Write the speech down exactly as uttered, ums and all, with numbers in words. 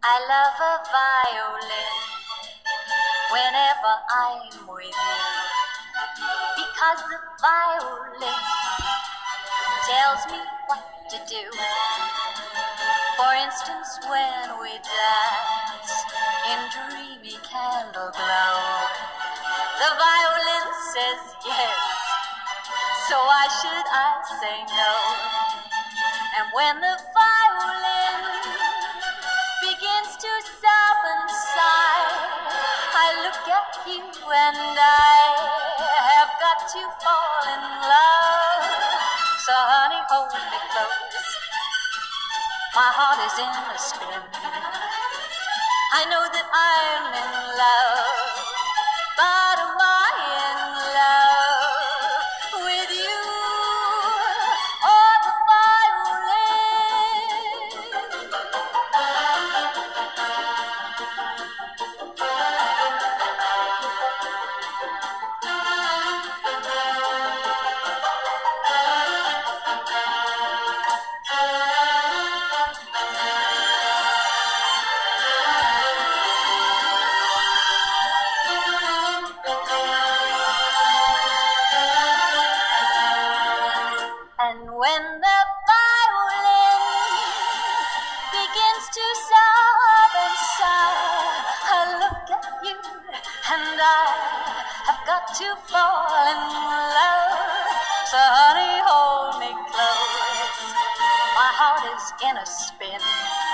I love a violin whenever I'm with you, because the violin tells me what to do. For instance, when we dance in dreamy candle glow, the violin says yes, so why should I say no? And when the violin begins to sob and sigh, I look at you and I have got to fall in love. So honey, hold me close, my heart is in a spin. I know that I'm in love, but am I in love with you or the And when the violin begins to sob and sigh, I look at you and I have got to fall in love. So honey, hold me close, my heart is in a spin.